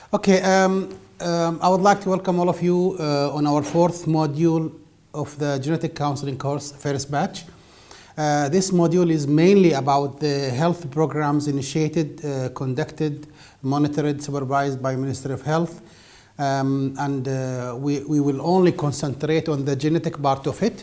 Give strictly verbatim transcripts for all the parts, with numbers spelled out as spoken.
Okay, um, um, I would like to welcome all of you uh, on our fourth module of the genetic counseling course, first batch. Uh, this module is mainly about the health programs initiated, uh, conducted, monitored, supervised by Ministry of Health. Um, and uh, we, we will only concentrate on the genetic part of it.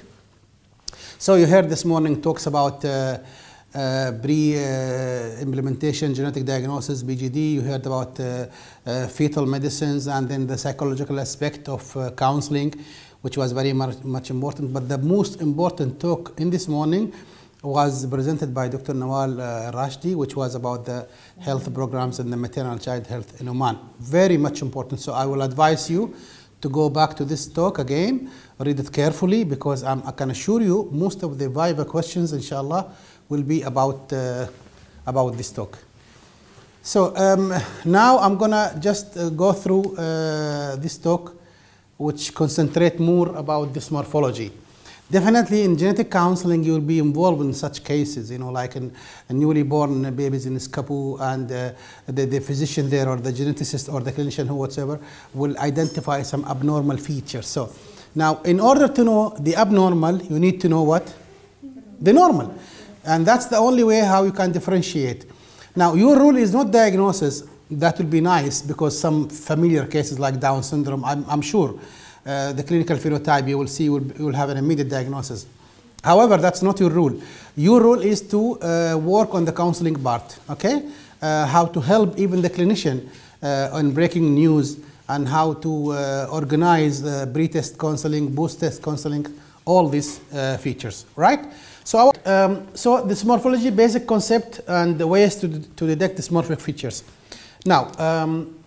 So you heard this morning talks about uh, uh, pre-implementation uh, genetic diagnosis, B G D. You heard about uh, uh, fetal medicines and then the psychological aspect of uh, counseling, which was very much, much important. But the most important talk in this morning was presented by Doctor Nawal uh, Rashdi, which was about the health programs and the maternal child health in Oman. Very much important. So I will advise you to go back to this talk again, read it carefully, because I'm, I can assure you most of the Viva questions, inshallah, will be about, uh, about this talk. So um, now I'm gonna just uh, go through uh, this talk, which concentrate more about this morphology. Definitely in genetic counseling, you will be involved in such cases, you know, like in, in newly born babies in Skapu, and uh, the, the physician there or the geneticist or the clinician who whatever will identify some abnormal features. So now in order to know the abnormal, you need to know what? The normal. And that's the only way how you can differentiate. Now your rule is not diagnosis. That will be nice because some familiar cases like Down syndrome, I'm, I'm sure uh, the clinical phenotype you will see will, will have an immediate diagnosis. However, that's not your rule. Your rule is to uh, work on the counseling part, okay? Uh, how to help even the clinician uh, on breaking news and how to uh, organize uh, pre-test counseling, post-test counseling, all these uh, features, right? So, um, so this morphology basic concept and the ways to, to detect dysmorphic features. Now, um,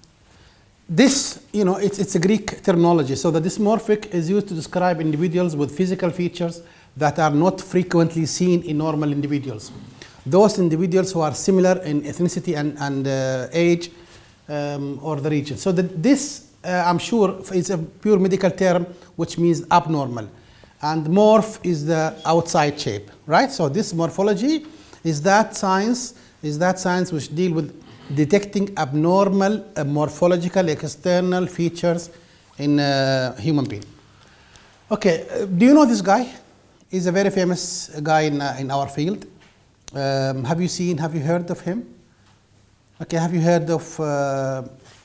this, you know, it's, it's a Greek terminology. So the dysmorphic is used to describe individuals with physical features that are not frequently seen in normal individuals. Those individuals who are similar in ethnicity and, and uh, age um, or the region. So the, this, uh, I'm sure, is a pure medical term, which means abnormal. And morph is the outside shape, right? So this morphology is that science, is that science which deal with detecting abnormal uh, morphological external features in a human being. Okay, uh, do you know this guy? He's a very famous guy in, uh, in our field. Um, have you seen, have you heard of him? Okay, have you heard of, uh,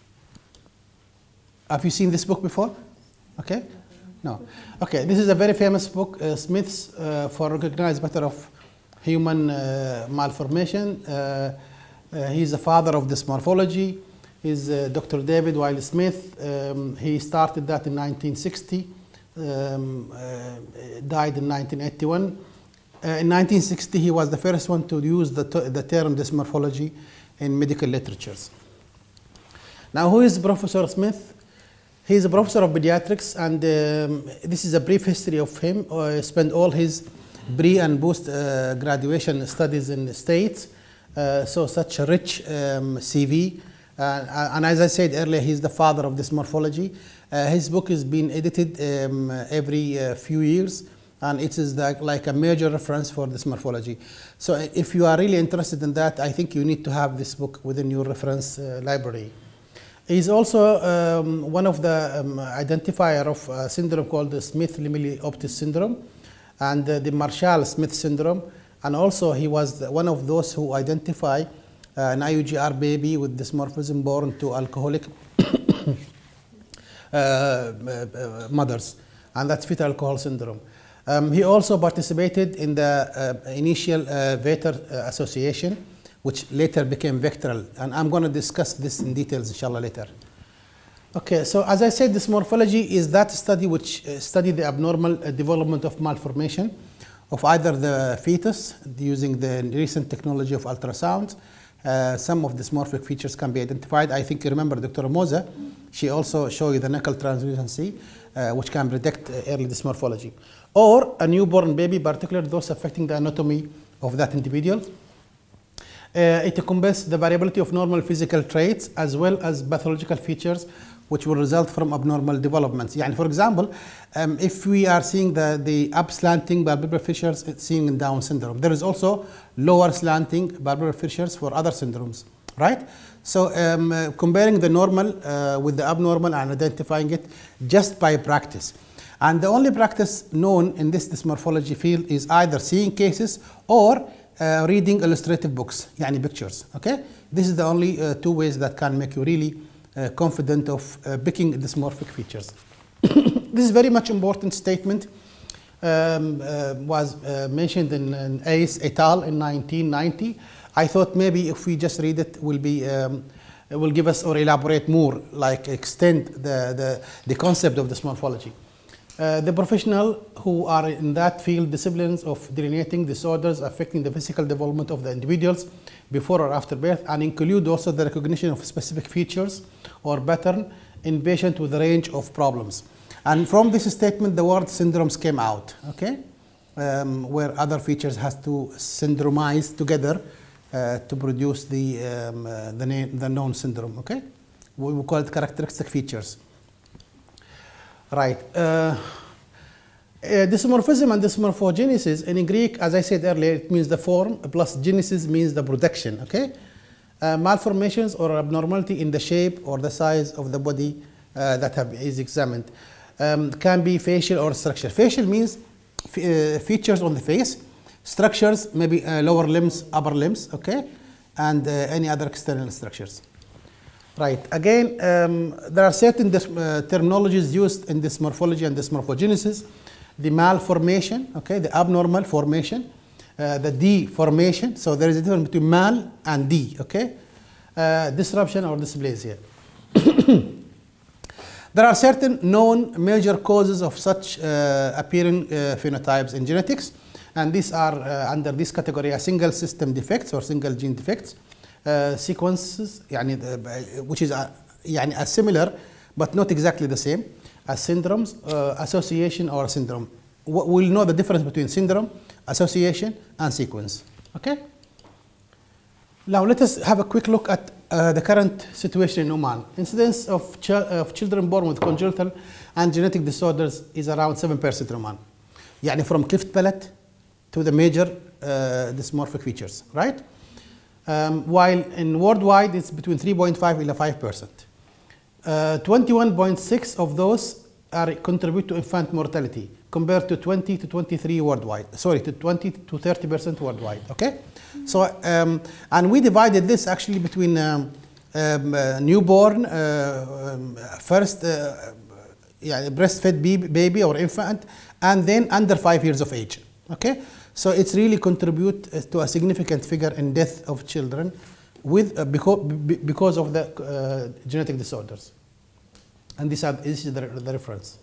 have you seen this book before? Okay, no. Okay, this is a very famous book, uh, Smith's uh, for Recognized Pattern of Human uh, Malformation. Uh, Uh, he's the father of this morphology. He's uh, Doctor David Wiley Smith. Um, he started that in nineteen sixty, um, uh, died in nineteen eighty-one. Uh, in nineteen sixty, he was the first one to use the, the term dysmorphology in medical literatures. Now, who is Professor Smith? He's a professor of pediatrics, and um, this is a brief history of him. Uh, spent all his pre and post uh, graduation studies in the States. Uh, so such a rich um, C V, uh, and as I said earlier, he's the father of this morphology. Uh, his book is being edited um, every uh, few years, and it is like, like a major reference for this morphology. So if you are really interested in that, I think you need to have this book within your reference uh, library. He's also um, one of the um, identifier of a syndrome called the Smith-Lemeli-Optis syndrome and uh, the Marshall-Smith syndrome. And also, he was one of those who identify uh, an I U G R baby with dysmorphism born to alcoholic uh, uh, mothers, and that's fetal alcohol syndrome. Um, he also participated in the uh, initial uh, Vater uh, Association, which later became Vectoral, and I'm going to discuss this in details, inshallah, later. Okay, so as I said, this morphology is that study which uh, study the abnormal uh, development of malformation of either the fetus using the recent technology of ultrasound. Uh, some of dysmorphic features can be identified. I think you remember Doctor Moza, she also showed you the knuckle translucency, uh, which can predict uh, early dysmorphology. Or a newborn baby, particularly those affecting the anatomy of that individual. Uh, it encompasses the variability of normal physical traits as well as pathological features which will result from abnormal developments. Yani for example, um, if we are seeing the, the up slanting palpebral fissures seen in Down syndrome, there is also lower slanting palpebral fissures for other syndromes, right? So um, uh, comparing the normal uh, with the abnormal and identifying it just by practice. And the only practice known in this dysmorphology field is either seeing cases or uh, reading illustrative books, yani pictures, okay? This is the only uh, two ways that can make you really uh, confident of uh, picking dysmorphic features. This is very much important statement. Um, uh, was uh, mentioned in, in Ace et al. In nineteen ninety. I thought maybe if we just read it, will be um, it will give us or elaborate more, like extend the the, the concept of dysmorphology. Uh, the professional who are in that field disciplines of delineating disorders affecting the physical development of the individuals before or after birth, and include also the recognition of specific features or pattern in patients with a range of problems. And from this statement, the word syndromes came out, okay, um, where other features has to syndromize together uh, to produce the um, uh, the, name, the known syndrome, okay. We, we call it characteristic features. Right. Uh, uh, dysmorphism and dysmorphogenesis in Greek, as I said earlier, it means the form, plus genesis means the production, okay. Uh, malformations or abnormality in the shape or the size of the body uh, that have, is examined. Um, can be facial or structure. Facial means uh, features on the face. Structures, maybe uh, lower limbs, upper limbs, okay, and uh, any other external structures. Right. Again, um, there are certain uh, terminologies used in dysmorphology and dysmorphogenesis. The malformation, okay, the abnormal formation, uh, the deformation. So there is a difference between mal and de, okay. Uh, disruption or dysplasia. There are certain known major causes of such uh, appearing uh, phenotypes in genetics, and these are uh, under this category a single system defects or single gene defects, uh, sequences, يعني, uh, which is a, يعني, a similar but not exactly the same as syndromes, uh, association or syndrome. We'll know the difference between syndrome, association, and sequence. Okay. Now let us have a quick look at uh, the current situation in Oman. Incidence of, ch of children born with congenital and genetic disorders is around seven percent in Oman. يعني from cleft palate to the major uh, dysmorphic features, right? Um, while in worldwide it's between three point five and five percent. twenty-one point six of those are contribute to infant mortality compared to twenty to twenty-three worldwide. Sorry, to twenty to thirty percent worldwide, okay? So, um, and we divided this actually between um, um, uh, newborn, uh, um, first uh, yeah, breastfed baby or infant, and then under five years of age, okay? So it's really contribute to a significant figure in death of children with, uh, because, because of the uh, genetic disorders. And these are, this is the, the reference.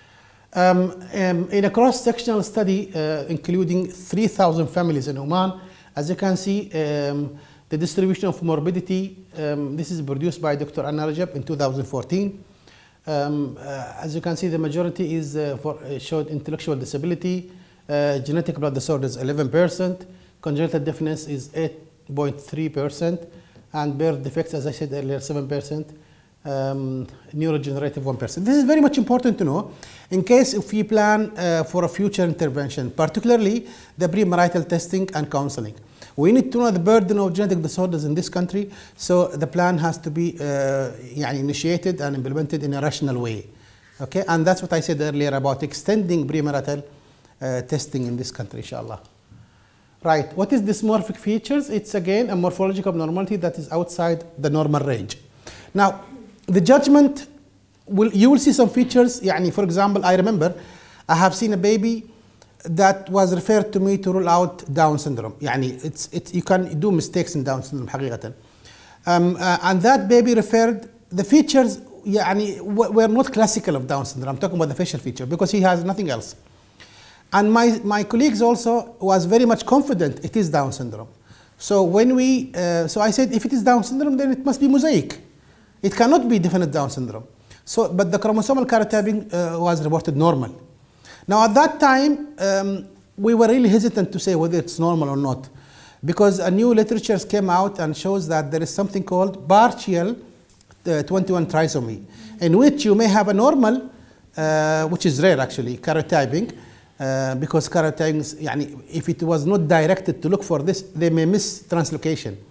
Um, um, in a cross-sectional study, uh, including three thousand families in Oman, as you can see, um, the distribution of morbidity, um, this is produced by Doctor Anna Rajab in two thousand fourteen. Um, uh, as you can see, the majority is uh, for, uh, showed intellectual disability, uh, genetic blood disorders eleven percent, congenital deafness is eight point three percent, and birth defects, as I said earlier, seven percent, um, neurodegenerative one percent. This is very much important to know in case if we plan uh, for a future intervention, particularly the premarital testing and counseling. We need to know the burden of genetic disorders in this country, so the plan has to be uh, initiated and implemented in a rational way. Okay, and that's what I said earlier about extending premarital uh, testing in this country, inshallah. Right, what is dysmorphic features? It's again a morphological abnormality that is outside the normal range. Now, the judgment, will, you will see some features, يعني, for example, I remember I have seen a baby that was referred to me to rule out Down syndrome. يعني, it's, it's, you can do mistakes in Down syndrome, حقيقة. Um, uh, and that baby referred, the features يعني, were not classical of Down syndrome. I'm talking about the facial feature because he has nothing else. And my, my colleagues also was very much confident it is Down syndrome. So when we, uh, so I said, if it is Down syndrome, then it must be mosaic. It cannot be definite Down syndrome. So, but the chromosomal karyotyping uh, was reported normal. Now at that time, um, we were really hesitant to say whether it's normal or not, because a new literature came out and shows that there is something called partial uh, twenty-one trisomy, in which you may have a normal, uh, which is rare actually, karyotyping, uh, because karyotyping, yani, if it was not directed to look for this, they may miss translocation.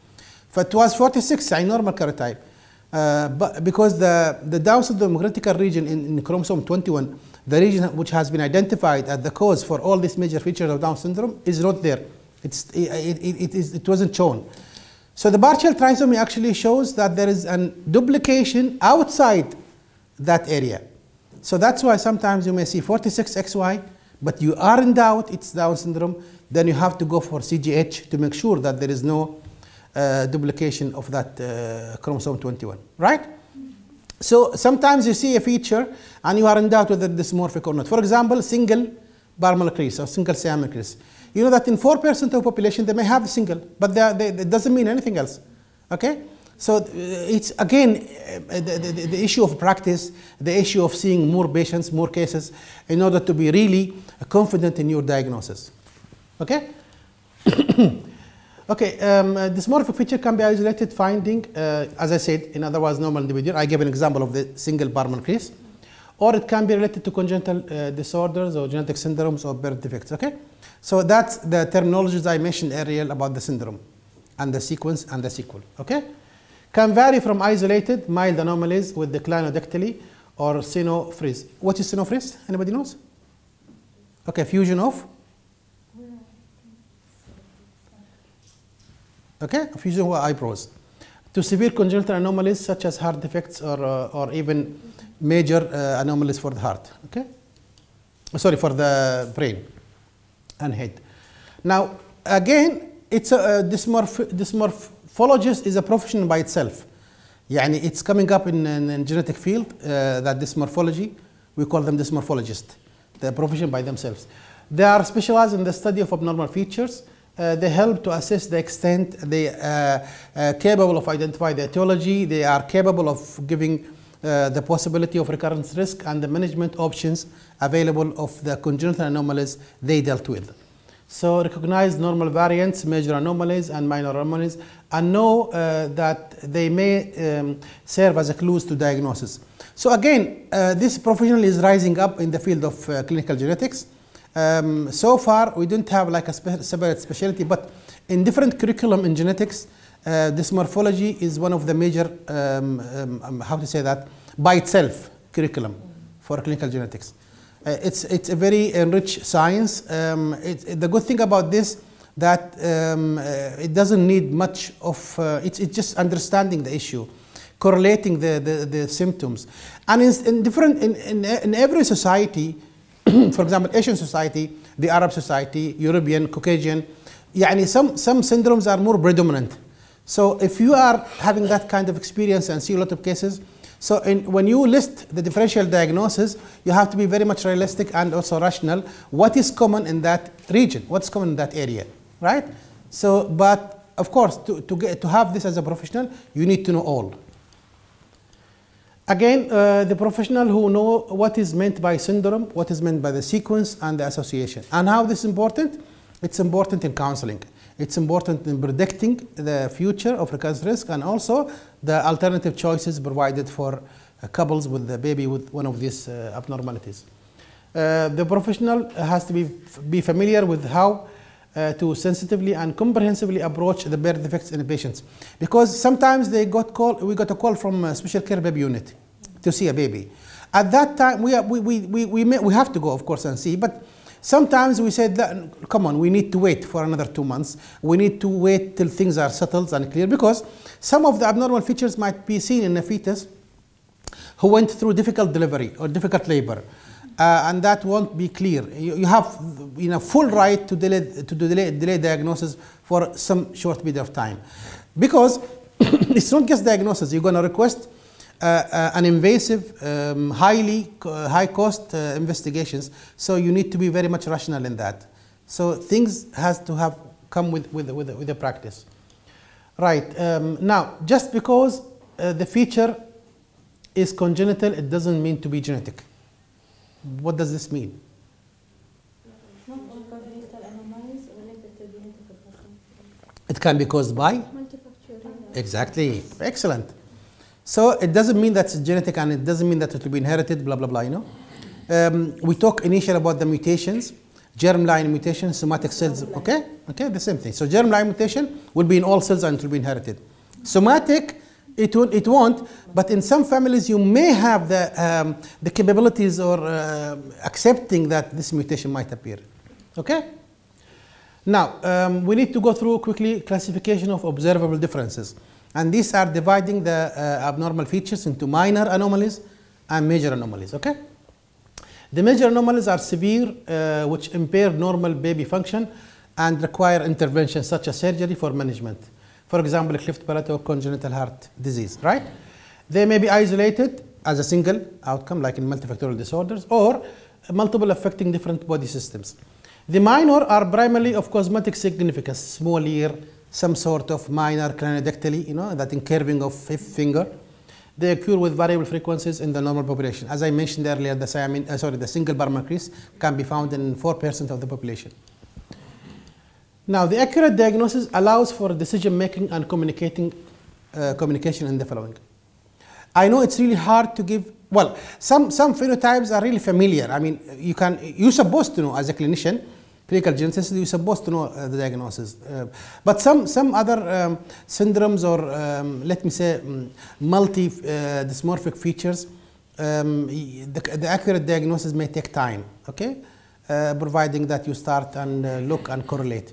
It was forty-six, a normal karyotype. Uh, but because the, the Down syndrome critical region in, in chromosome twenty-one, the region which has been identified as the cause for all these major features of Down syndrome is not there. It's, it, it, it, is, it wasn't shown. So the partial trisomy actually shows that there is a duplication outside that area. So that's why sometimes you may see forty-six X Y, but you are in doubt it's Down syndrome, then you have to go for C G H to make sure that there is no uh, duplication of that uh, chromosome twenty-one, right? So sometimes you see a feature and you are in doubt whether it's dysmorphic or not. For example, single barmal crease or single siamine crease. You know that in four percent of the population they may have a single, but they are, they, it doesn't mean anything else, okay? So uh, it's again uh, the, the, the issue of practice, the issue of seeing more patients, more cases, in order to be really confident in your diagnosis. Okay? Okay, um, uh, dysmorphic feature can be isolated finding, uh, as I said, in otherwise normal individual. I gave an example of the single barmal crease. Or it can be related to congenital uh, disorders or genetic syndromes or birth defects, okay? So that's the terminologies I mentioned earlier about the syndrome and the sequence and the sequel, okay? Can vary from isolated mild anomalies with declinodactyly or synophrys. What is synophrys? Anybody knows? Okay, fusion of? Okay, fusion of eyebrows. To severe congenital anomalies such as heart defects or, uh, or even major uh, anomalies for the heart, okay? Sorry, for the brain and head. Now, again, it's a, a dysmorph dysmorphologist is a profession by itself. Yani it's coming up in, in, in genetic field, uh, that dysmorphology, we call them dysmorphologists, they're a profession by themselves. They are specialized in the study of abnormal features. Uh, they help to assess the extent, they are uh, uh, capable of identifying the etiology, they are capable of giving uh, the possibility of recurrence risk and the management options available of the congenital anomalies they dealt with. So recognize normal variants, major anomalies and minor anomalies, and know uh, that they may um, serve as a clues to diagnosis. So again, uh, this professional is rising up in the field of uh, clinical genetics. Um, so far, we don't have like a spe separate specialty, but in different curriculum in genetics, uh, dysmorphology is one of the major, um, um, how to say that, by itself curriculum for clinical genetics. Uh, it's, it's a very enriched science. Um, it, it, the good thing about this, that um, uh, it doesn't need much of, uh, it's, it's just understanding the issue, correlating the, the, the symptoms. And in, in different, in, in, in every society, for example, Asian society, the Arab society, European, Caucasian, يعني some, some syndromes are more predominant. So if you are having that kind of experience and see a lot of cases, so in, when you list the differential diagnosis, you have to be very much realistic and also rational. What is common in that region? What's common in that area, right? So, but of course, to, to, get, to have this as a professional, you need to know all. Again, uh, the professional who know what is meant by syndrome, what is meant by the sequence and the association. And how this is important? It's important in counseling. It's important in predicting the future of recurrence risk and also the alternative choices provided for uh, couples with the baby with one of these uh, abnormalities. Uh, the professional has to be, be familiar with how uh, to sensitively and comprehensively approach the birth defects in the patients. Because sometimes they got call, we got a call from a special care baby unit to see a baby. At that time, we, are, we, we, we, we, may, we have to go, of course, and see, but sometimes we said, come on, we need to wait for another two months. We need to wait till things are settled and clear, because some of the abnormal features might be seen in a fetus who went through difficult delivery or difficult labor. Uh, and that won't be clear. You, you have you know, full right to delay, to delay, delay diagnosis for some short period of time. Because it's not just diagnosis, you're going to request uh, uh, an invasive, um, highly, uh, high cost uh, investigations, so you need to be very much rational in that. So things has to have come with, with, with, with the practice. Right, um, now, just because uh, the feature is congenital, it doesn't mean to be genetic. What does this mean? Not all congenital anomalies related to genetic pathogen. It can be caused by? Multifactorial. Exactly. Excellent. So it doesn't mean that it's genetic and it doesn't mean that it will be inherited, blah, blah, blah, you know. Um, we talked initially about the mutations, germline mutation, somatic cells, okay? Okay, the same thing. So germline mutation will be in all cells and it will be inherited. Somatic, it won't, it won't, but in some families you may have the, um, the capabilities or uh, accepting that this mutation might appear. Okay? Now, um, we need to go through quickly classification of observable differences. And these are dividing the uh, abnormal features into minor anomalies and major anomalies, okay? The major anomalies are severe, uh, which impair normal baby function and require intervention such as surgery for management. For example, cleft palate or congenital heart disease, right? They may be isolated as a single outcome, like in multifactorial disorders, or multiple affecting different body systems. The minor are primarily of cosmetic significance, small ear, some sort of minor craniodactyly, you know, that incurving of fifth finger. They occur with variable frequencies in the normal population. As I mentioned earlier, the, thiamine, uh, sorry, the single bar crease can be found in four percent of the population. Now, the accurate diagnosis allows for decision making and communicating, uh, communication in the following. I know it's really hard to give, well, some, some phenotypes are really familiar. I mean, you can, you're supposed to know as a clinician, clinical geneticist, you're supposed to know uh, the diagnosis. Uh, but some, some other um, syndromes or, um, let me say, um, multi-dysmorphic uh, features, um, the, the accurate diagnosis may take time, okay? Uh, providing that you start and uh, look and correlate.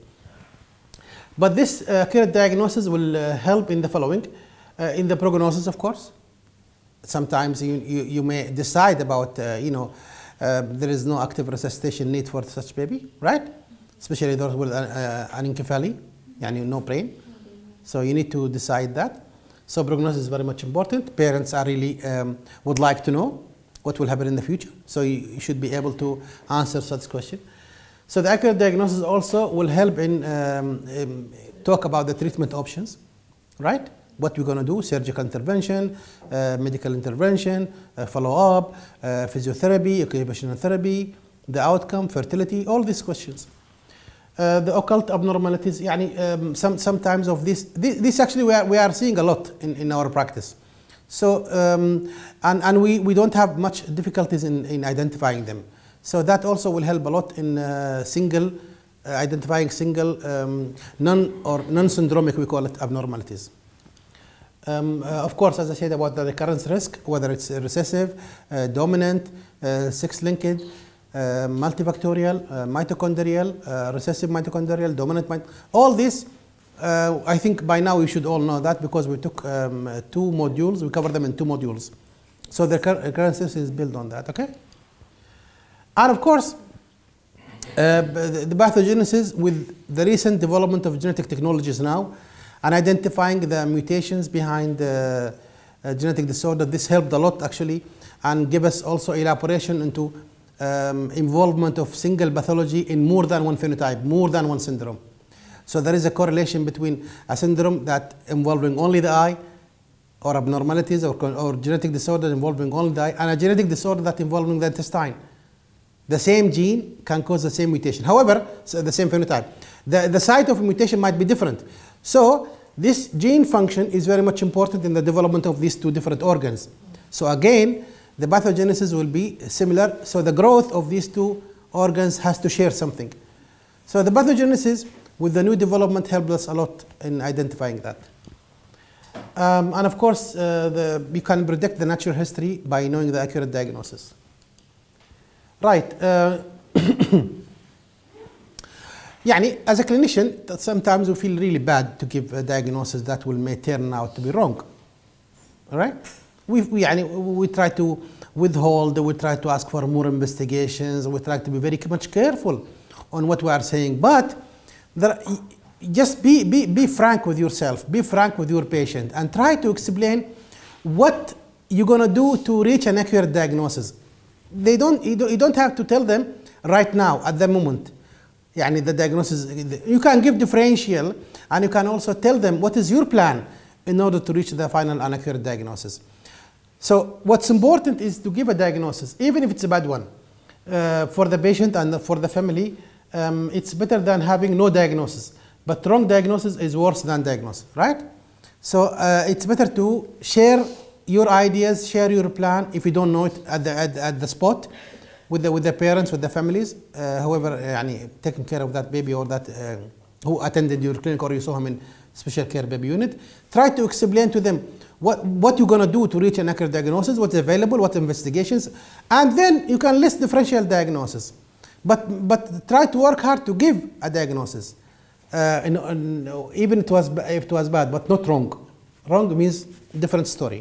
But this uh, accurate diagnosis will uh, help in the following. Uh, in the prognosis, of course. Sometimes you, you, you may decide about, uh, you know, uh, there is no active resuscitation need for such baby, right? Especially those with uh, uh, anencephaly, yani no brain. So you need to decide that. So prognosis is very much important. Parents are really, um, would like to know what will happen in the future. So you, you should be able to answer such question. So the accurate diagnosis also will help in um, um, talk about the treatment options, right? What we're going to do, surgical intervention, uh, medical intervention, uh, follow-up, uh, physiotherapy, occupational therapy, the outcome, fertility, all these questions. Uh, the occult abnormalities, yani, um, some, sometimes of this, this, this actually we are, we are seeing a lot in, in our practice. So, um, and, and we, we don't have much difficulties in, in identifying them. So that also will help a lot in uh, single, uh, identifying single um, non or non-syndromic, we call it, abnormalities. Um, uh, of course, as I said about the recurrence risk, whether it's uh, recessive, uh, dominant, uh, sex-linked, uh, multifactorial, uh, mitochondrial, uh, recessive mitochondrial, dominant, mit all this, uh, I think by now you should all know that because we took um, uh, two modules, we covered them in two modules. So the recurrence risk is built on that, okay? And of course, uh, the pathogenesis with the recent development of genetic technologies now and identifying the mutations behind the uh, genetic disorder, this helped a lot actually and give us also elaboration into um, involvement of single pathology in more than one phenotype, more than one syndrome. So there is a correlation between a syndrome that involving only the eye or abnormalities or, or genetic disorder involving only the eye and a genetic disorder that involving the intestine. The same gene can cause the same mutation. However, so the same phenotype. The, the site of mutation might be different. So this gene function is very much important in the development of these two different organs. So again, the pathogenesis will be similar. So the growth of these two organs has to share something. So the pathogenesis with the new development helped us a lot in identifying that. Um, and of course, uh, the, you can predict the natural history by knowing the accurate diagnosis. Right. Uh, يعني, as a clinician, sometimes we feel really bad to give a diagnosis that will may turn out to be wrong. All right? We, we, يعني, we try to withhold, we try to ask for more investigations, we try to be very much careful on what we are saying. But there, just be, be, be frank with yourself, be frank with your patient, and try to explain what you're going to do to reach an accurate diagnosis. They don't, you don't have to tell them right now, at the moment. Yani the diagnosis, you can give differential, and you can also tell them what is your plan in order to reach the final and accurate diagnosis. So what's important is to give a diagnosis, even if it's a bad one. Uh, for the patient and for the family, um, it's better than having no diagnosis. But wrong diagnosis is worse than diagnosis, right? So uh, it's better to share your ideas, share your plan if you don't know it at the, at, at the spot with the, with the parents, with the families, uh, whoever uh, taking care of that baby or that uh, who attended your clinic or you saw him in special care baby unit. Try to explain to them what, what you're going to do to reach an accurate diagnosis, what's available, what investigations, and then you can list differential diagnosis. But, but try to work hard to give a diagnosis. Uh, in, in, even it was, if it was bad, but not wrong. Wrong means different story.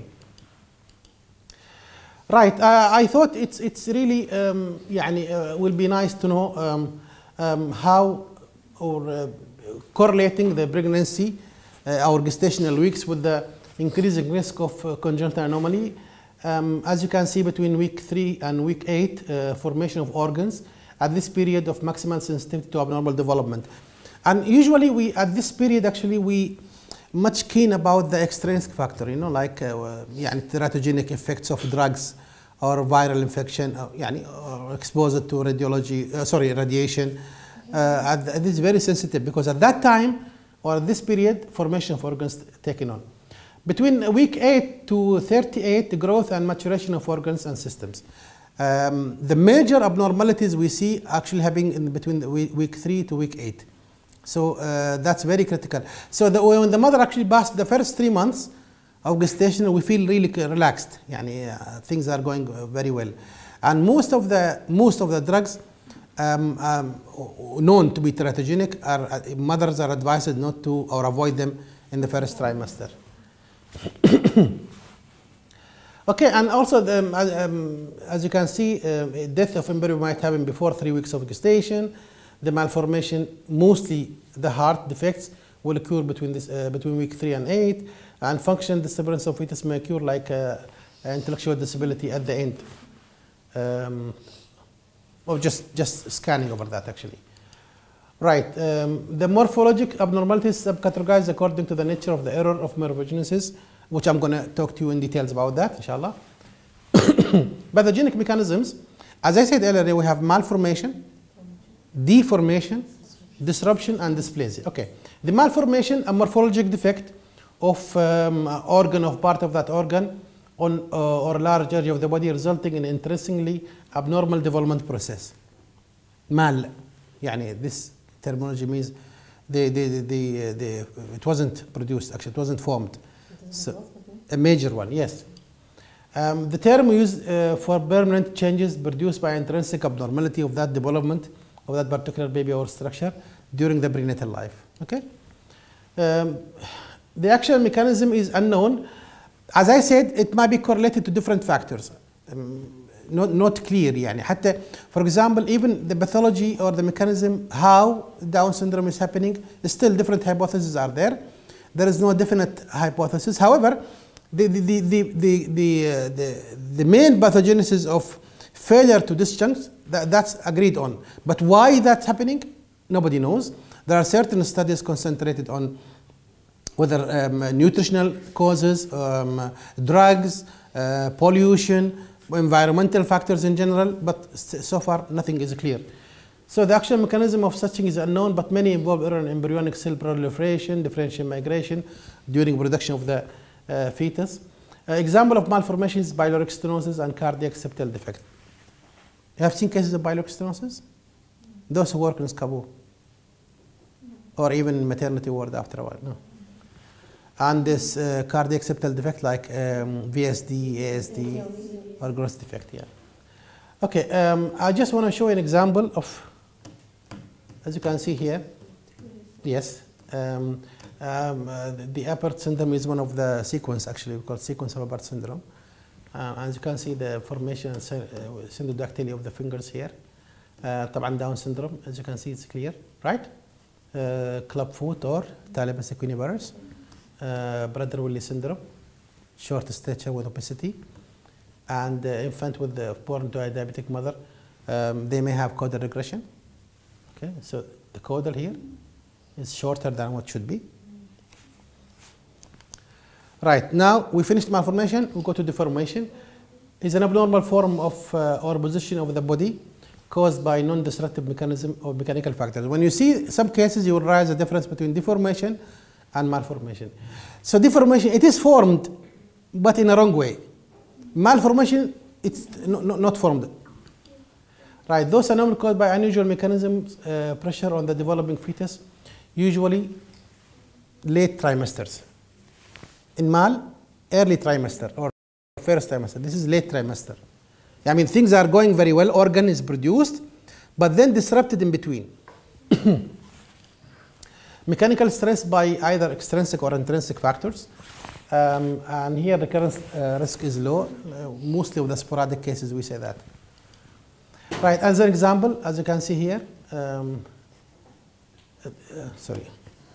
Right, uh, I thought it's, it's really um, يعني, uh, will be nice to know um, um, how or uh, correlating the pregnancy uh, or gestational weeks with the increasing risk of uh, congenital anomaly. Um, as you can see, between week three and week eight, uh, formation of organs at this period of maximal sensitivity to abnormal development. And usually we, at this period, actually, we much keen about the extrinsic factor, you know, like uh, يعني teratogenic effects of drugs or viral infection, uh, يعني, or exposure to radiology, uh, sorry, radiation. Uh, this is very sensitive because at that time or this period, formation of organs taken on. Between week eight to thirty-eight, the growth and maturation of organs and systems. Um, the major abnormalities we see actually happening in between the week, week three to week eight. So uh, that's very critical. So the, when the mother actually passed the first three months of gestation, we feel really relaxed. Yani, uh, things are going very well. And most of the, most of the drugs um, um, known to be teratogenic, are, uh, mothers are advised not to or avoid them in the first trimester. Okay, and also the, um, as you can see, um, death of embryo might happen before three weeks of gestation. The malformation, mostly the heart defects, will occur between, this, uh, between week three and eight, and function disturbance of fetus may occur like uh, intellectual disability at the end. Um, or just, just scanning over that, actually. Right, um, the morphologic abnormalities subcategorized according to the nature of the error of morphogenesis, which I'm going to talk to you in details about that, inshallah. Pathogenic mechanisms, as I said earlier, we have malformation, deformation, disruption, and dysplasia. Okay, the malformation, a morphologic defect of um, organ, of part of that organ, on uh, or large area of the body, resulting in interestingly abnormal development process. Mal, يعني this terminology means the, the, the, the, the, it wasn't produced, actually, it wasn't formed. So, a major one, yes. Um, the term used uh, for permanent changes produced by intrinsic abnormality of that development of that particular baby or structure during the prenatal life. Okay. Um, the actual mechanism is unknown. As I said, it might be correlated to different factors. Um, not, not clear. يعني. حتى, for example, even the pathology or the mechanism how Down syndrome is happening, still different hypotheses are there. There is no definite hypothesis. However, the, the, the, the, the, the, uh, the, the main pathogenesis of failure to disjunct, that, that's agreed on. But why that's happening, nobody knows. There are certain studies concentrated on whether um, nutritional causes, um, drugs, uh, pollution, environmental factors in general, but so far nothing is clear. So the actual mechanism of such thing is unknown, but many involve error in embryonic cell proliferation, differential migration during production of the uh, fetus. Uh, example of malformation is pyloric stenosis and cardiac septal defect. You have seen cases of pyloric stenosis? Those who work in Kabul, or even in maternity ward after a while, no. And this uh, cardiac septal defect like um, V S D, A S D, or gross defect, yeah. Okay, um, I just want to show you an example of, as you can see here, yes, um, um, uh, the Apert syndrome is one of the sequence, actually, called sequence of Apert syndrome. Uh, as you can see, the formation and uh, syndodactyly of the fingers here. Uh, طبعا Down syndrome, as you can see, it's clear, right? Uh, club foot or Talibus equinovarus. Uh, Prader-Willi syndrome, short stature with obesity, and uh, infant with the born to a diabetic mother, um, they may have caudal regression. Okay, so the caudal here is shorter than what should be. Right, now we finished malformation, we go to deformation. It's an abnormal form of uh, or position of the body caused by non-disruptive mechanism or mechanical factors. When you see some cases, you will realize the difference between deformation and malformation. So deformation, it is formed, but in a wrong way. Malformation, it's no, no, not formed. Right, those are normally caused by unusual mechanisms, uh, pressure on the developing fetus, usually late trimesters. In male, early trimester or first trimester. This is late trimester. I mean, things are going very well, organ is produced, but then disrupted in between. Mechanical stress by either extrinsic or intrinsic factors. Um, and here the current uh, risk is low. Uh, mostly with the sporadic cases we say that. Right, as an example, as you can see here, um, uh, uh, sorry.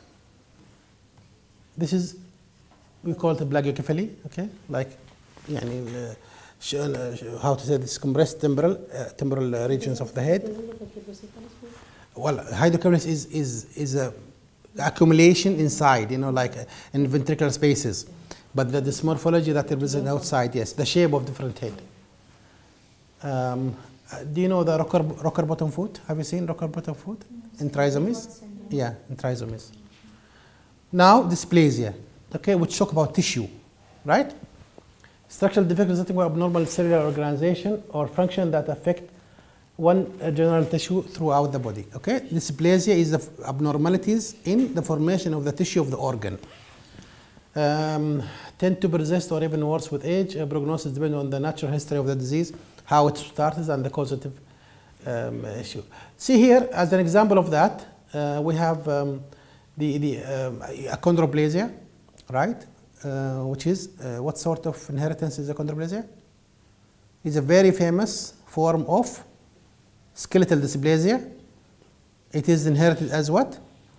This is, we call it a plagiocephaly, okay? Like, يعني, uh, sh uh, how to say this, compressed temporal, uh, temporal uh, regions of the head. Well, hydrocephalus is, is, is a accumulation inside, you know, like uh, in ventricular spaces. But the dysmorphology that represents outside, yes, the shape of different head. Um, uh, do you know the rocker, rocker bottom foot? Have you seen rocker bottom foot? In trisomies? Yeah, in trisomies. Now, dysplasia, okay, which talk about tissue, right? Structural defect resulting from abnormal cellular organization or function that affect one uh, general tissue throughout the body, okay? Dysplasia is the abnormalities in the formation of the tissue of the organ. Um, tend to persist or even worse with age. Uh, prognosis depends on the natural history of the disease, how it started, and the causative um, issue. See here, as an example of that, uh, we have um, the, the um, achondroplasia, right? Uh, which is, uh, what sort of inheritance is achondroplasia? It's a very famous form of skeletal dysplasia. It is inherited as what?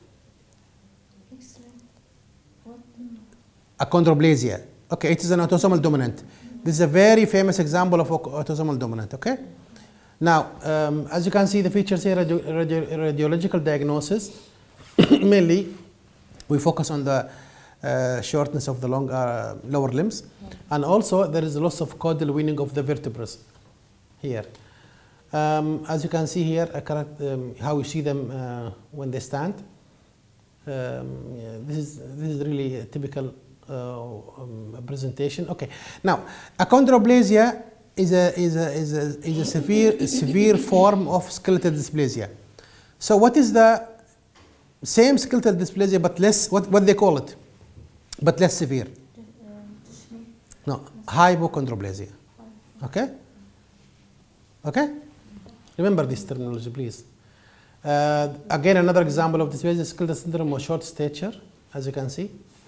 Achondroplasia. Okay, it is an autosomal dominant. This is a very famous example of autosomal dominant, okay? Now, um, as you can see the features here, radio, radio, radiological diagnosis, mainly we focus on the uh, shortness of the long, uh, lower limbs, and also there is a loss of caudal weaning of the vertebrae here. Um, as you can see here, uh, correct, um, how you see them uh, when they stand. Um, yeah, this is this is really a typical uh, um, presentation. Okay, now achondroplasia is a is a is a is a severe severe form of skeletal dysplasia. So what is the same skeletal dysplasia but less, what what they call it, but less severe? No, hypochondroplasia. Okay. Okay. Remember this terminology, please. Uh, again, another example of dysplasia is skeletal syndrome of short stature, as you can see.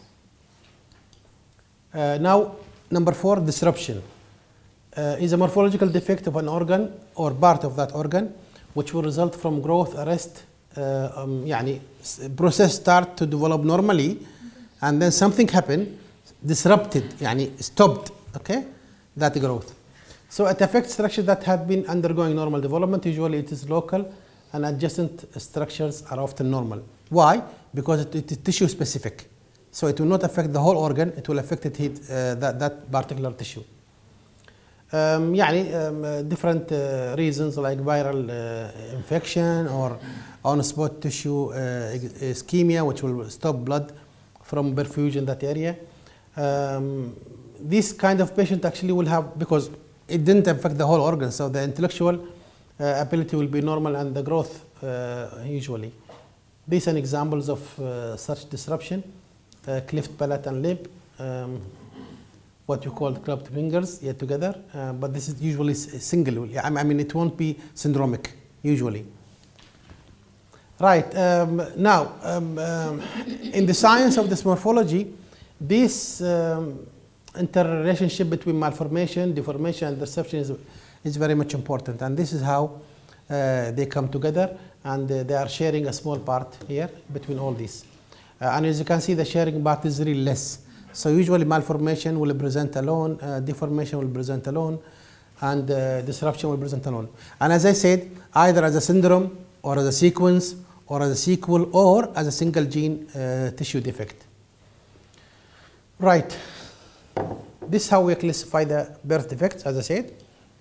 Uh, now, number four, disruption. Uh, is a morphological defect of an organ or part of that organ, which will result from growth arrest. Uh, um, يعني process start to develop normally, and then something happened, disrupted, يعني stopped, okay, that growth. So it affects structures that have been undergoing normal development. Usually it is local, and adjacent structures are often normal. Why? Because it, it is tissue specific. So it will not affect the whole organ, it will affect it, uh, that, that particular tissue. Um, يعني, um, different uh, reasons like viral uh, infection or on-spot tissue uh, ischemia, which will stop blood from perfusion in that area. Um, this kind of patient actually will have, because it didn't affect the whole organ, so the intellectual uh, ability will be normal and the growth uh, usually. These are examples of uh, such disruption, uh, cleft palate and lip, um, what you call clubbed fingers yet together, uh, but this is usually single. I mean, it won't be syndromic, usually. Right, um, now, um, um, in the science of dysmorphology, this um, interrelationship between malformation, deformation, and disruption is, is very much important, and this is how uh, they come together, and uh, they are sharing a small part here between all these. Uh, and as you can see, the sharing part is really less. So usually malformation will present alone, uh, deformation will present alone, and uh, disruption will present alone. And as I said, either as a syndrome, or as a sequence, or as a sequel, or as a single gene uh, tissue defect. Right. This is how we classify the birth defects, as I said.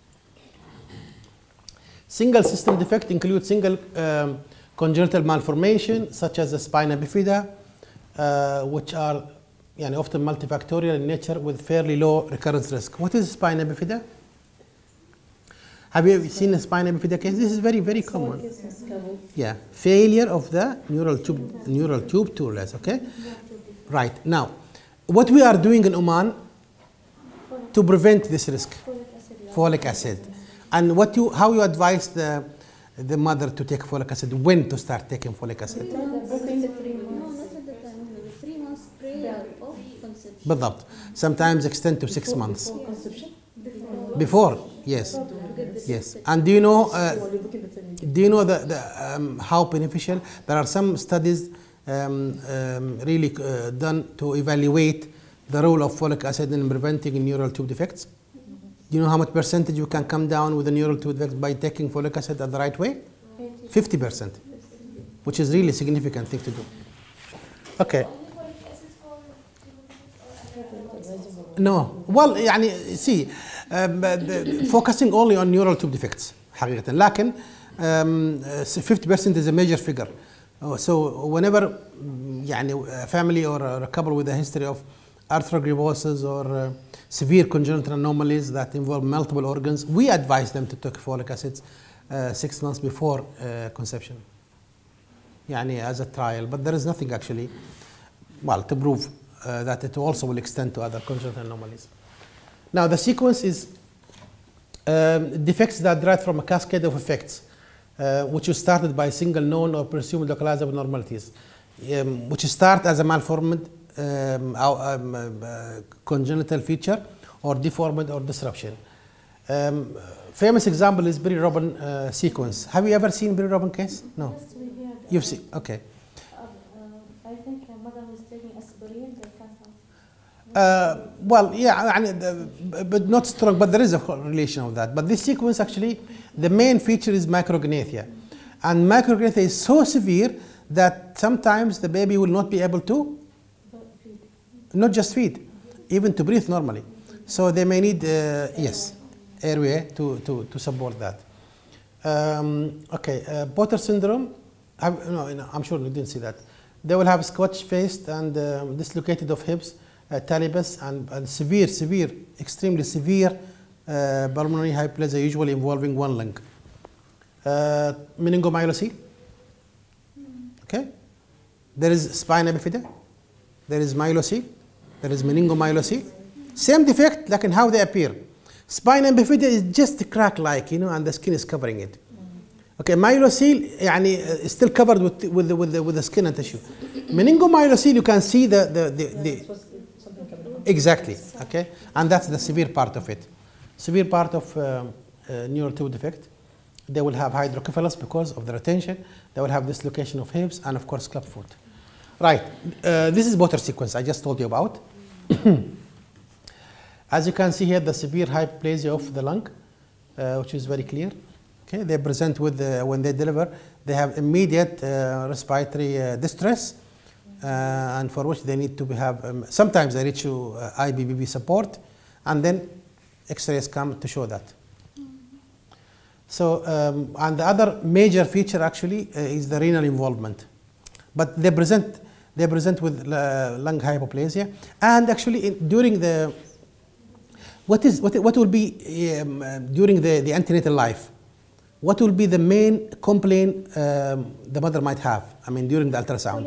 Single system defect includes single um, congenital malformation, such as the spina bifida, uh, which are yani, often multifactorial in nature with fairly low recurrence risk. What is spina bifida? Have you seen a spina bifida case? This is very, very common. Yeah, failure of the neural tube, neural tube to release, okay? Right. Now, what we are doing in Oman to prevent this risk? Folic acid. yeah. Folic acid. And what you, how you advise the, the mother to take folic acid, when to start taking folic acid? Three months, three No, months. not at the time. The three months prayer of conception. بالضبط. Sometimes extend to six months. Before conception? Before, yes. To get the Yes. And do you know, uh, While you're looking at it. do you know the, the, um, how beneficial? There are some studies um, um, really uh, done to evaluate the role of folic acid in preventing neural tube defects. Do you know how much percentage you can come down with a neural tube defect by taking folic acid at the right way? fifty percent, which is really significant thing to do. Okay. No. Well, يعني see, um, the, focusing only on neural tube defects حقيقة. لكن um, fifty percent is a major figure. Uh, so whenever يعني a family or a couple with a history of arthrogryposis or uh, severe congenital anomalies that involve multiple organs, we advise them to take folic acids uh, six months before uh, conception. يعني as a trial, but there is nothing actually, well, to prove uh, that it also will extend to other congenital anomalies. Now the sequence is um, defects that derive from a cascade of effects, uh, which is started by single known or presumed localized abnormalities, um, which start as a malformed um, um, uh, congenital feature or deformed or disruption. Um, famous example is bilirubin uh, sequence. Have you ever seen bilirubin case? No. Yes, we hear that. You've seen, okay. Uh, uh, I think a mother was taking aspirin, they can't have. Uh, well, yeah, يعني, uh, but not strong, but there is a relation of that. But this sequence actually, the main feature is micrognathia. And micrognathia is so severe that sometimes the baby will not be able to, not just feed, even to breathe normally. So they may need, uh, yes, airway to, to, to support that. Um, okay, uh, Potter syndrome, I, no, no, I'm sure you didn't see that. They will have scotch-faced and um, dislocated of hips, uh, talibus, and, and severe, severe, extremely severe uh, pulmonary hyperplasia, usually involving one lung. Uh, meningomyelocele, okay? There is spina bifida, there is myelocele, there is meningomyelocele. Same defect, like in how they appear. Spina bifida is just crack-like, you know, and the skin is covering it. Okay, myelocele يعني, uh, is still covered with, with, the, with, the, with the skin and tissue. Meningomyelocele, you can see the, the, the, the exactly, okay? And that's the severe part of it. Severe part of um, uh, neural tube defect. They will have hydrocephalus because of the retention. They will have dislocation of hips and of course club foot. Right, uh, this is Potter sequence I just told you about. As you can see here, the severe hyperplasia of the lung, uh, which is very clear. Okay, they present with, the, when they deliver, they have immediate uh, respiratory uh, distress, uh, and for which they need to have, um, sometimes they reach to uh, I B B B support, and then X-rays come to show that. So, um, and the other major feature actually uh, is the renal involvement. But they present, they present with uh, lung hypoplasia, and actually in, during the, what is, what, what will be um, uh, during the, the antenatal life? What will be the main complaint um, the mother might have? I mean, during the ultrasound.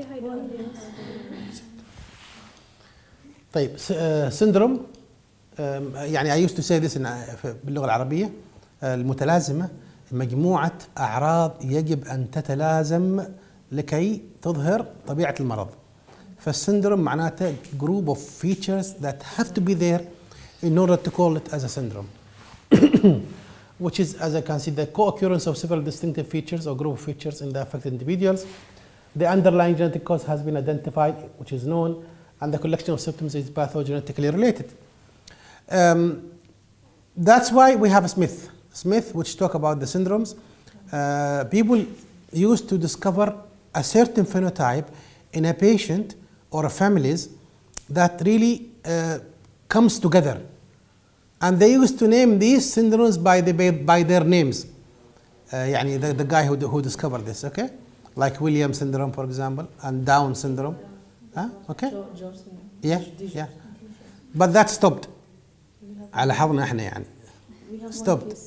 طيب, uh, syndrome. Um, يعني I used to say this in, uh, باللغة العربية. المتلازمة مجموعة أعراض يجب أن تتلازم لكي تظهر طبيعة المرض. فالسندروم معناته group of features that have to be there in order to call it as a syndrome. Which is, as I can see, the co-occurrence of several distinctive features or group of features in the affected individuals. The underlying genetic cause has been identified, which is known, and the collection of symptoms is pathogenetically related. Um, that's why we have Smith. Smith, which talk about the syndromes. Uh, people used to discover a certain phenotype in a patient or a families that really uh, comes together. And they used to name these syndromes by, the, by their names. Uh, يعني the, the guy who, who discovered this, okay? Like Williams syndrome, for example, and Down syndrome. Huh? Okay? Yeah, yeah. But that stopped. على حظنا احنا يعني. Stopped.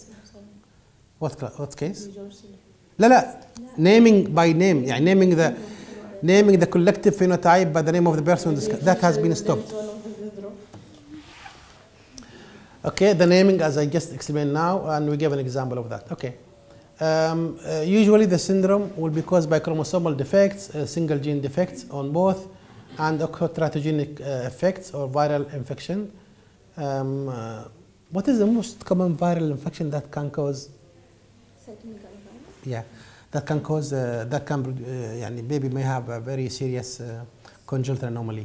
What, what case? لا لا. Naming by name. يعني naming the naming the collective phenotype by the name of the person. That has been stopped. Okay, the naming as I just explained now, and we give an example of that. Okay. Um, uh, usually the syndrome will be caused by chromosomal defects, uh, single gene defects on both, and teratogenic uh, effects or viral infection. Um, uh, what is the most common viral infection that can cause? Yeah, that can cause, uh, that can, uh, yani baby may have a very serious uh, congenital anomaly.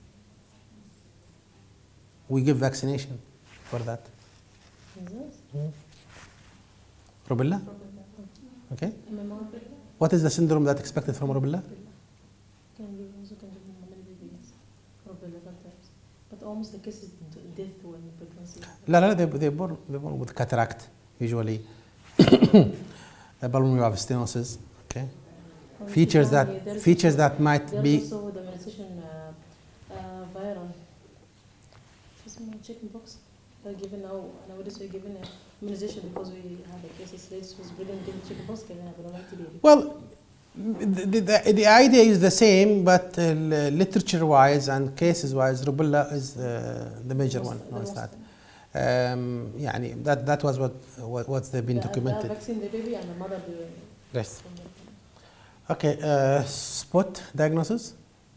We give vaccination for that. Mm. Rubella? Okay. What is the syndrome that expected from rubella? Can be also can be many babies. Rubella sometimes, but almost the case is death when pregnancy. لا لا they they born they born with cataract usually. Pulmonary stenosis. Okay. Features that features that might be. There's also the immunization uh, uh, viral. Just my chicken box. They're given now. Nowadays we're given a immunization because we have a case. This was brilliant. Given chicken box. Given a baby. Well, the, the, the idea is the same, but uh, literature-wise and cases-wise, rubella is uh, the major most, one. The No, it's most. that. Um, يعني that that was what what what's they've been the, documented. The vaccine the baby and the mother doing. Yes. Okay. Uh, spot diagnosis.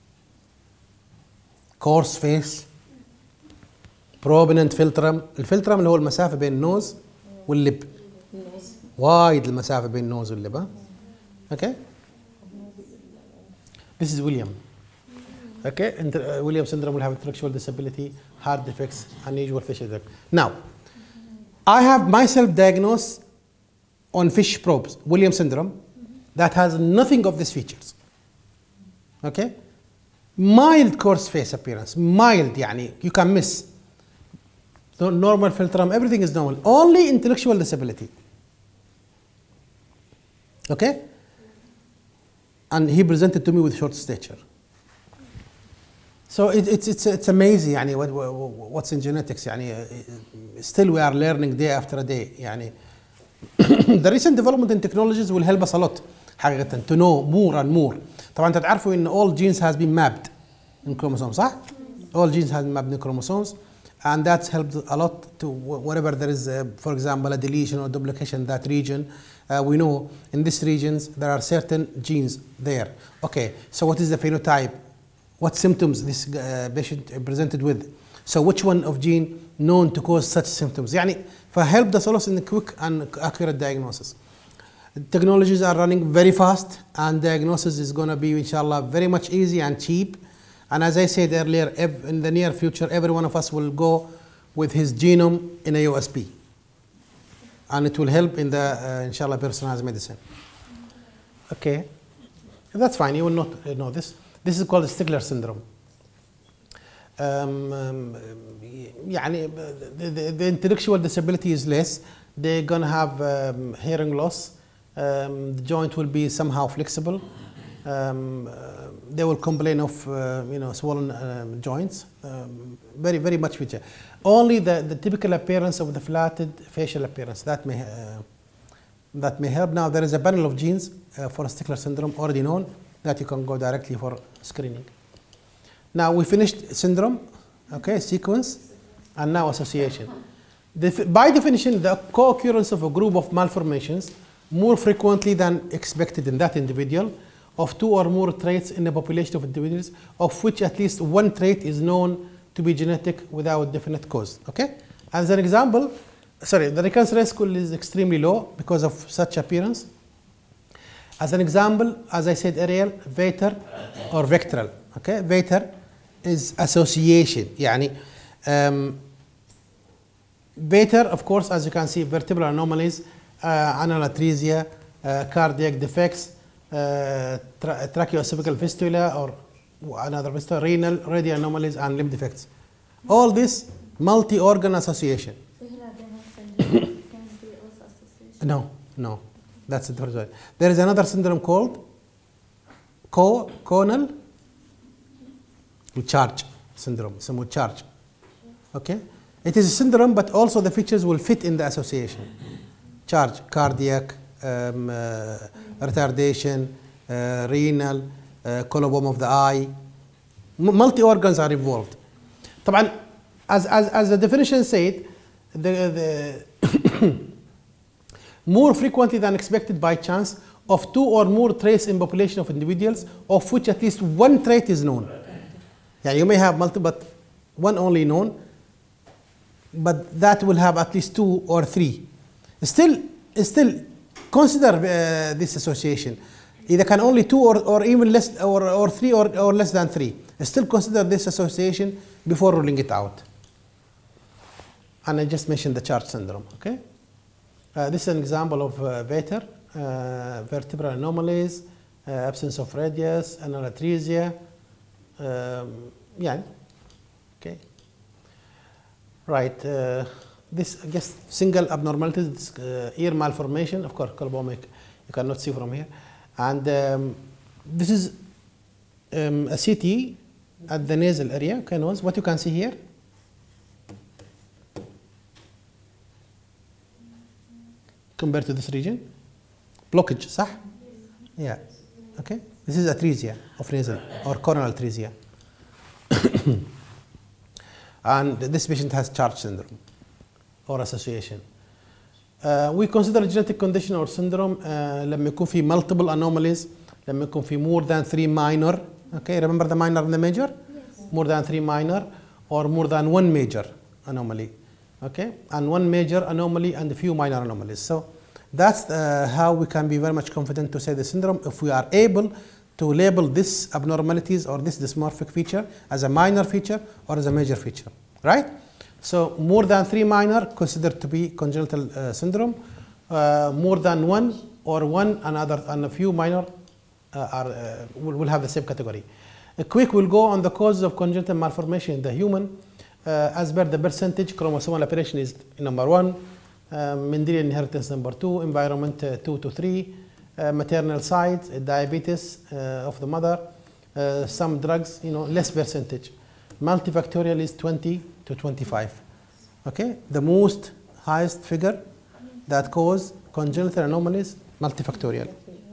Coarse face. Prominent filtrum. الفلترم اللي هو المسافة بين النوز واللب. وايد المسافة بين النوز واللب. ها؟ Okay. This is William. Okay, and uh, Williams syndrome will have intellectual disability, heart defects, unusual facial defect. Now, I have myself diagnosed on fish probes, Williams syndrome, that has nothing of these features. Okay? Mild coarse face appearance, mild, yani, you can miss. So normal filtrum, everything is normal. Only intellectual disability. Okay? And he presented to me with short stature. So it, it's it's it's amazing يعني what, what's in genetics يعني still we are learning day after day يعني the recent development in technologies will help us a lot حقيقة to know more and more. طبعا انتوا تعرفوا ان all genes has been mapped in chromosomes صح؟ All genes has been mapped in chromosomes and that's helped a lot to wherever there is uh, for example a deletion or duplication in that region. Uh, we know in these regions there are certain genes there. Okay, so what is the phenotype? What symptoms this uh, patient presented with? So which one of gene known to cause such symptoms? يعني فhelp us also in the quick and accurate diagnosis. Technologies are running very fast and diagnosis is going to be inshallah very much easy and cheap. And as I said earlier, in the near future, every one of us will go with his genome in a U S B. And it will help in the uh, inshallah personalized medicine. Okay, that's fine. You will not uh, know this. This is called Stickler syndrome. Um, um, يعني the, the, the intellectual disability is less. They're gonna have um, hearing loss. Um, the joint will be somehow flexible. Um, uh, they will complain of uh, you know swollen um, joints. Um, very very much feature. Only the, the typical appearance of the flatted facial appearance that may uh, that may help. Now there is a panel of genes uh, for Stickler syndrome already known that you can go directly for screening. Now we finished syndrome, okay, sequence, and now association. The, by definition, the co-occurrence of a group of malformations more frequently than expected in that individual of two or more traits in a population of individuals, of which at least one trait is known to be genetic without definite cause. Okay? As an example, sorry, the recurrence risk is extremely low because of such appearance. As an example, as I said earlier, Vater or vectoral. Okay, Vater is association. يعني um, Vater, of course, as you can see, vertebral anomalies, uh, analatresia, uh, cardiac defects, uh, tra tracheoesophageal fistula or another fistula, renal, radial anomalies, and limb defects. All this multi-organ association. No, no. That's the first one. There is another syndrome called co conal charge syndrome. Some charge. Okay, it is a syndrome, but also the features will fit in the association. Charge, cardiac, um, uh, retardation, uh, renal, uh, collarbone of the eye. M multi organs are involved. طبعا, as as as the definition said, the the more frequently than expected by chance of two or more traits in population of individuals of which at least one trait is known. Yeah, you may have multiple, but one only known, but that will have at least two or three. Still, still consider uh, this association. Either can only two or, or even less, or, or three or, or less than three. Still consider this association before ruling it out. And I just mentioned the Church syndrome, okay? Uh, this is an example of uh, Vater, uh, vertebral anomalies, uh, absence of radius, analatresia, um, yeah, okay. Right, uh, this, I guess, single abnormality, this, uh, ear malformation, of course, colbomic, you cannot see from here. And um, this is um, a C T at the nasal area, okay, nose. What you can see here? Compared to this region? Blockage, صح? Yeah, okay. This is atresia of nasal or coronal atresia. And this patient has Church syndrome or association. Uh, we consider a genetic condition or syndrome uh, لما يكون في multiple anomalies, لما يكون في more than three minor, okay, remember the minor and the major? Yes. More than three minor or more than one major anomaly, okay, and one major anomaly and a few minor anomalies. So that's uh, how we can be very much confident to say the syndrome if we are able to label this abnormalities or this dysmorphic feature as a minor feature or as a major feature, right? So more than three minor considered to be congenital uh, syndrome, uh, more than one or one and other and a few minor uh, are uh, will, will have the same category. A quick will go on the causes of congenital malformation in the human. Uh, as per the percentage, chromosomal aberration is number one, uh, Mendelian inheritance number two, environment uh, two to three, uh, maternal side, uh, diabetes uh, of the mother, uh, some drugs, you know, less percentage. Multifactorial is twenty to twenty-five. Okay, the most highest figure that cause congenital anomalies, multifactorial.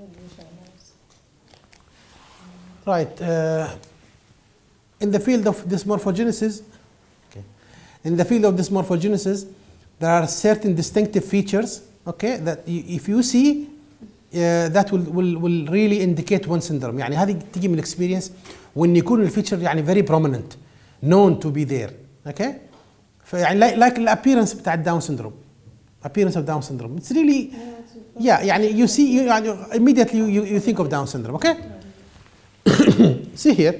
Right. Uh, in the field of dysmorphogenesis, okay, in the field of dysmorphogenesis, there are certain distinctive features. Okay, that you, if you see, uh, that will, will will really indicate one syndrome. يعني هذه تيجي من experience when يكون الفيتشر يعني very prominent, known to be there. Okay, فيعني like, like the appearance بتاع Down syndrome, appearance of Down syndrome. It's really, yeah, يعني you see, you, يعني immediately you, you you think of Down syndrome. Okay. See here,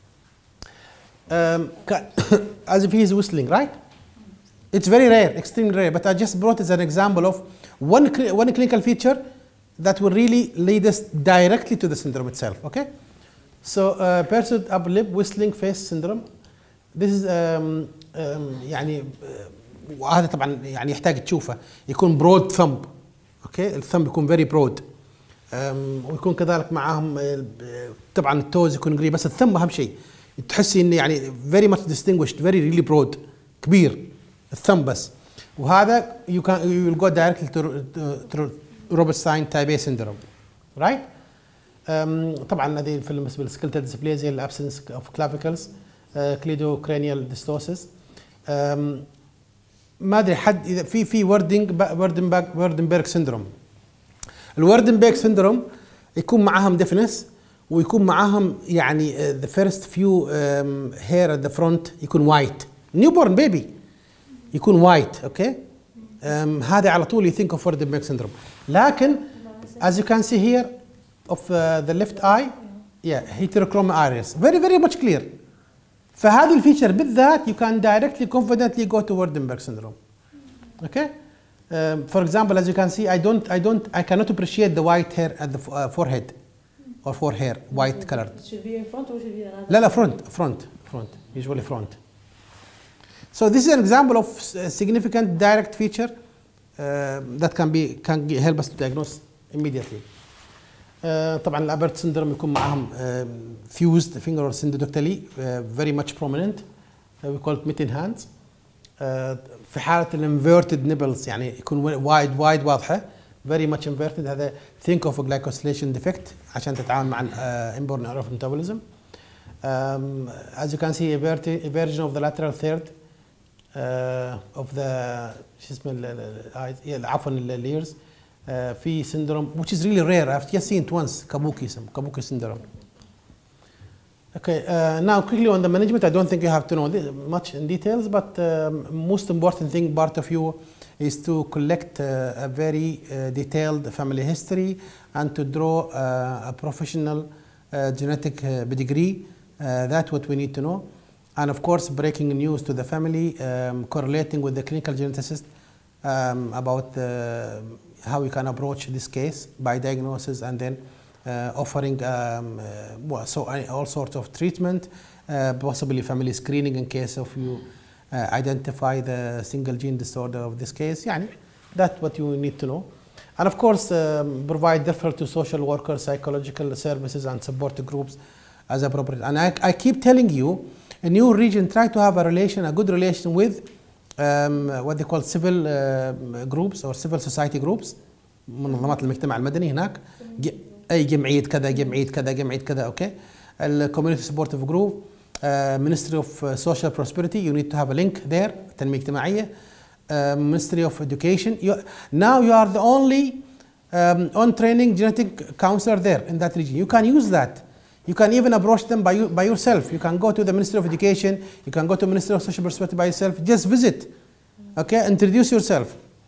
um, as if he is whistling, right? It's very rare, extremely rare, but I just brought as an example of one, one clinical feature that will really lead us directly to the syndrome itself, okay? So, uh, pursued upper lip whistling face syndrome. This is um, um, يعني وهذا طبعا يعني يحتاج تشوفه، يكون broad thumb، okay؟ الثumb يكون very broad. ويكون كذلك معاهم طبعا التوز يكون قريب، بس الثم اهم شيء تحسي انه يعني very much distinguished, very really broad، كبير الثم بس. وهذا you can you will go directly to, to Robertstein type A syndrome, right? um, طبعا هذه في بالنسبه للسكلتال ديسبليزيا الابسنس اوف كلافيكلز، كليدو كرانيال ديستوسيس. ما ادري حد اذا في في وردنج وردنبرغ وردنبرغ syndrome. الوردنبرغ سيندروم يكون معاهم ديفنس ويكون معاهم يعني the first few um, hair at the front يكون وايت، newborn baby يكون وايت، اوكي. um, هذا على طول you think of وردنبرغ syndrome. لكن as you can see here of uh, the left eye, yeah, heterochroma iris very very much clear. فهذه الفيتشر بالذات you can directly confidently go to Waardenburg syndrome. Okay. Um, for example, as you can see, I don't, I don't, I cannot appreciate the white hair at the uh, forehead or forehair, white colored. It should be in front or should be another? لا لا front, front, front, usually front. So this is an example of significant direct feature uh, that can be can help us to diagnose immediately. Uh, طبعا الابرت syndrome يكون معهم uh, fused finger or syndodactyly uh, very much prominent. Uh, we call it mitten hands. Uh, في حالة الانفيرتد نيبلز يعني يكون وايد وايد واضحة very much inverted. هذا think of a glycosylation defect عشان تتعامل مع uh, inborn error of metabolism. Um, as you can see, a, verti- a version of the lateral third uh, of the شو اسمه ال- عفوا ال- ears uh, في syndrome which is really rare. I've just seen it once. Kabuki Kabuki syndrome. Okay, uh, now quickly on the management. I don't think you have to know this much in details, but um, most important thing part of you is to collect uh, a very uh, detailed family history and to draw uh, a professional uh, genetic uh, pedigree. Uh, that's what we need to know. And of course, breaking news to the family, um, correlating with the clinical geneticist um, about uh, how we can approach this case by diagnosis and then uh, offering um, uh, well, so all sorts of treatment, uh, possibly family screening in case of you Uh, identify the single gene disorder of this case. يعني, that's what you need to know. And of course, um, provide referral to social workers, psychological services, and support groups as appropriate. And I, I keep telling you, in your region, try to have a relation, a good relation with um, what they call civil uh, groups or civil society groups. منظمات المجتمع المدني هناك. أي جمعية كذا، جمعية كذا، جمعية كذا. Okay. ال community supportive group. Uh, Ministry of uh, Social Prosperity, you need to have a link there. تنمية اجتماعية. Uh, Ministry of Education. You, now you are the only um, on training genetic counselor there in that region. You can use that. You can even approach them by, you, by yourself. You can go to the Ministry of Education. You can go to Ministry of Social Prosperity by yourself. Just visit. Okay, introduce yourself.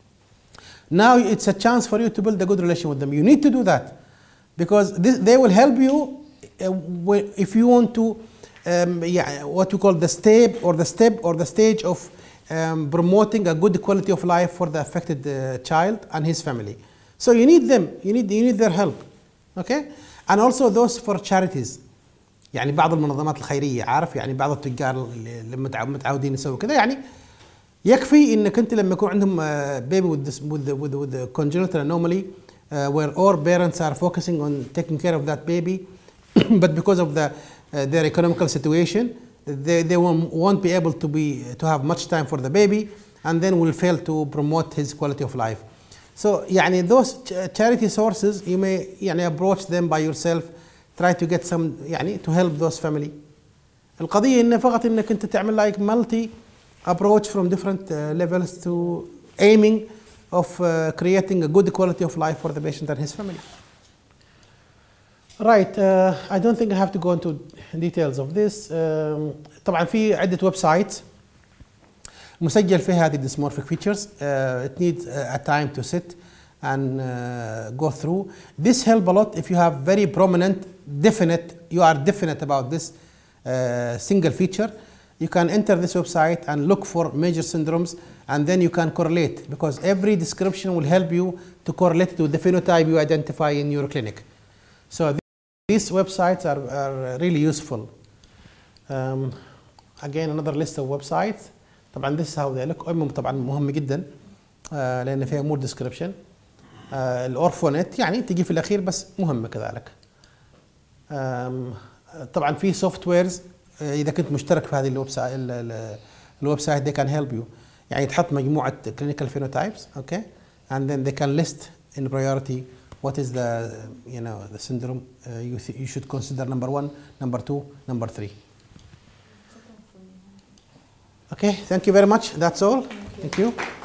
Now it's a chance for you to build a good relation with them. You need to do that because this, they will help you uh, if you want to Um, yeah, what we call the step or the step or the stage of um, promoting a good quality of life for the affected uh, child and his family. So you need them, you need you need their help, okay? And also those for charities. يعني بعض المنظمات الخيرية عارف يعني بعض التجار اللي متعودين يسووا كذا يعني يكفي انك انت لما يكون عندهم uh, baby with this with the, with the, with the congenital anomaly uh, where all parents are focusing on taking care of that baby, but because of the Uh, their economical situation, they, they won't, won't be able to be to have much time for the baby, and then will fail to promote his quality of life. So, يعني those charity sources you may يعني approach them by yourself, try to get some يعني to help those family. القضية إنه فقط إنك أنت تعمل like multi approach from different uh, levels to aiming of uh, creating a good quality of life for the patient and his family. Right, uh, I don't think I have to go into details of this. Um, طبعا في عدة ويب سايتس مسجل فيها هذه dysmorphic features. Uh, it needs a time to sit and uh, go through. This help a lot if you have very prominent, definite, you are definite about this uh, single feature. You can enter this website and look for major syndromes, and then you can correlate because every description will help you to correlate to the phenotype you identify in your clinic. So these websites are, are really useful. Um, again, another list of websites. طبعا this is how they look. أمهم طبعا مهم جدا uh, لأن فيها more description. Uh, الأورفونت يعني تجي في الأخير بس مهمة كذلك. Um, طبعا في سوفت ويرز uh, إذا كنت مشترك في هذه الويب سايت الويب سايت they can help you. يعني تحط مجموعة clinical phenotypes, okay, and then they can list in priority what is the, you know, the syndrome uh, you, th you should consider number one, number two, number three. Okay, thank you very much. That's all. Thank you. Thank you.